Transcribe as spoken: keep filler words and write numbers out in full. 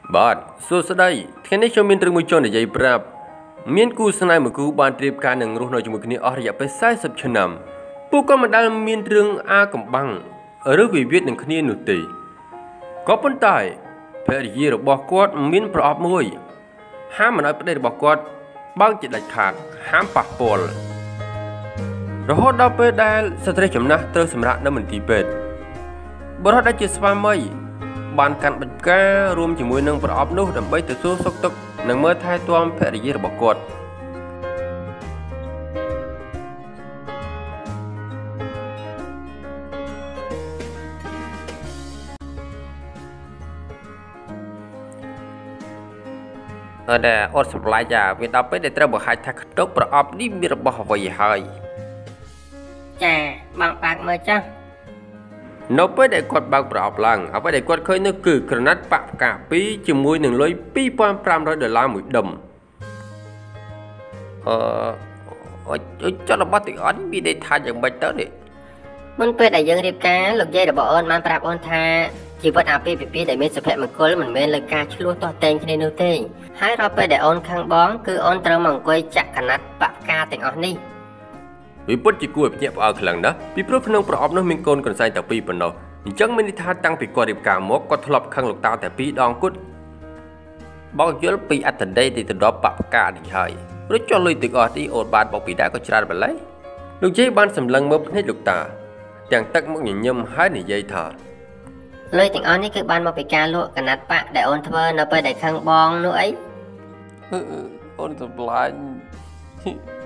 បាទសួស្តីថ្ងៃនេះខ្ញុំមានរឿងមួយចង់និយាយប្រាប់មានគូស្នេហ៍មួយគូបានត្រៀមការនឹងរស់នៅជាមួយគ្នាអស់រយៈពេលสี่สิบឆ្នាំពួកគាត់មិនដែលមានរឿងអាកំបាំងឬវិវាទនឹងគ្នានោះទេក៏ប៉ុន្តែភរិយារបស់គាត់មានប្រអប់មួយហាមមិនឲ្យប្តីរបស់គាត់បើកជាដាច់ខាតហាមប៉ះពាល់រហូតដល់ពេលដែលស្ត្រីចំណាស់ត្រូវសម្រាកនៅមន្ទីរពេទ្យបុរសដែលជាស្វាមីបានកាន់បិទការរួមជាមួយនឹងប្រអប់នោះដើម្បីទៅសួរសុខទុក្ខនិងមើលថែទាំភរិយារបស់គាត់អត់ដែរអត់សម្លាញ់ចាវាដល់ពេលដែលត្រូវបង្ហាញថាខ្ទុកប្រអប់នេះមានរបស់អ្វីហើយចាបងបាក់មើលចាស់នៅពេលដែលគាត់បើកប្រអប់ឡើងអ្វីដែលគាត់ឃើញនោះគឺក្រណាត់ប៉ាក់ផ្កាពីរជាមួយនឹងលុយtwo thousand five hundredដុល្លារមួយដុំអឺអឺចុះរបស់ទាំងអស់នេះមានន័យថាយ៉ាងម៉េចទៅនេះមុនពេលដែលយើងរៀបការលោកយាយរបស់អូនបានប្រាប់អូនថាជីវិតអាពាហ៍ពិពាហ៍ដែលមានសុភមង្គលមិនមែនលើការឆ្លោះទាស់តែងគ្នានោះទេហើយរាល់ពេលដែលអូនខឹងបងគឺអូនត្រូវមកអង្គុយចាក់ក្រណាត់ប៉ាក់ផ្កាទាំងអស់នេះវាពិតជាគួរឲ្យភ្ញាក់ផ្អើលខ្លាំងណាស់ពីព្រោះក្នុងប្រអប់នោះមានកូនកន្សែងតែពីរប៉ុណ្ណោះអញ្ចឹងមានន័យថាតាំងពីគាត់រៀបការមកគាត់ធ្លាប់ខឹងលោកតាតែពីរដងគត់បោកយល់ពីអត្តន័យនៃទណ្ដប់ប៉ាក់ផ្កានេះហើយរួចចុះលុយទាំងអស់ទីអូនបានបោកពីដែរក៏ច្រើនម្ល៉េះលោកយាយបានសម្លឹងមើលភ្នែកលោកតាទាំងទឹកមុខញញឹមហើយនិយាយថាលុយទាំងអស់នេះគឺបានមកពីការលក់កណាត់ប៉ាក់ដែលអូនធ្វើនៅពេលដែលខឹងបងនោះអីអូនសម្លាញ់